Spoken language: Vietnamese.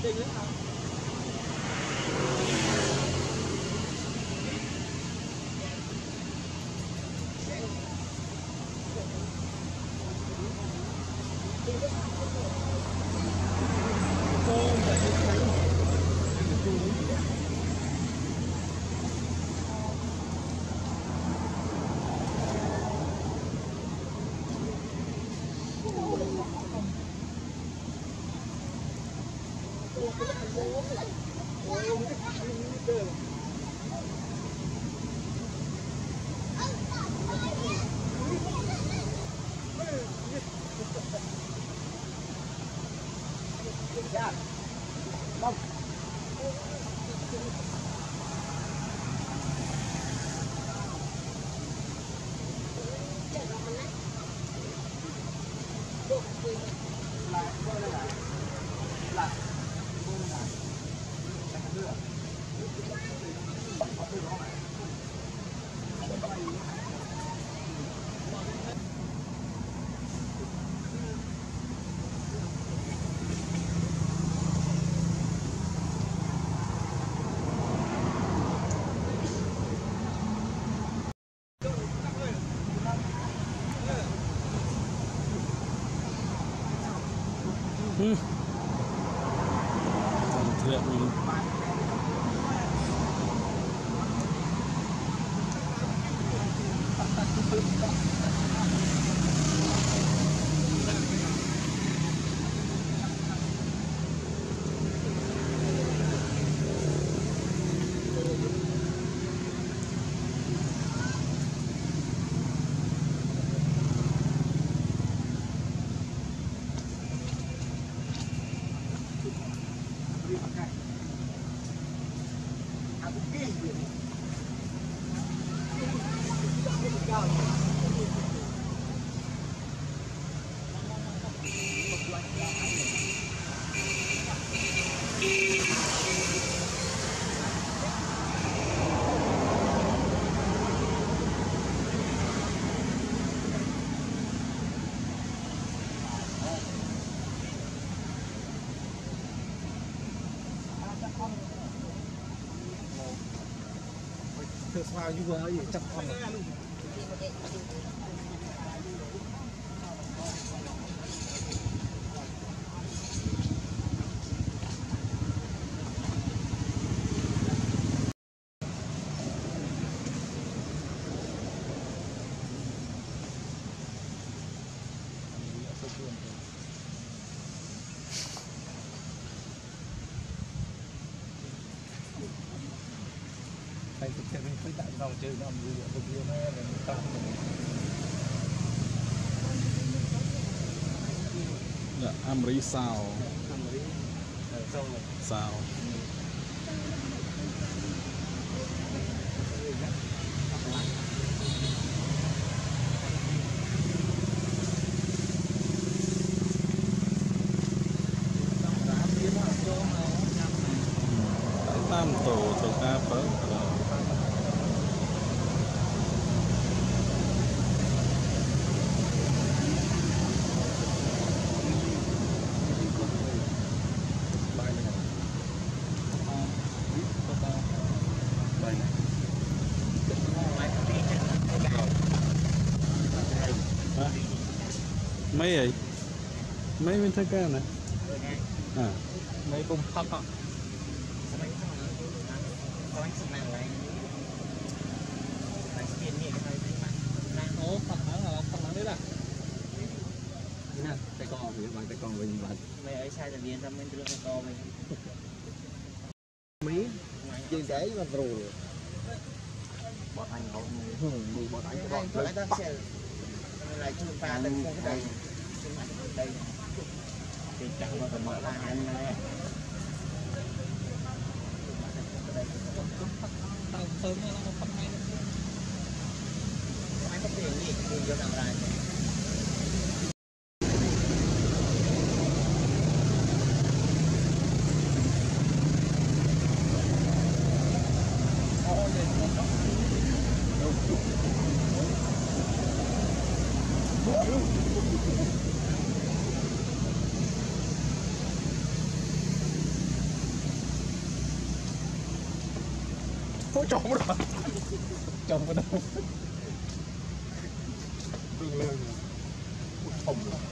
Sao như vừa ấy chặt con phải thực hiện cái đại dòng chơi nó như vậy được nhiều hơn là tao dạ Amri sao sao tam tổ thực ra phở mấy vậy mấy bên thứ ca này à mấy bông thấp ạ tay con thì bằng tay con mình bạn mày ấy sai là viên ra mình đưa tay con mình mí trên cái mà rồi bỏ anh hậu mì bọt anh cái bọn lại ta sẽ lại chụp pha lên cái đây đây thì chẳng mà phải mở ra anh này tao sớm nó không hay anh có tiền gì thì vô làm lại chồng rồi chồng vào đâu Tương lên không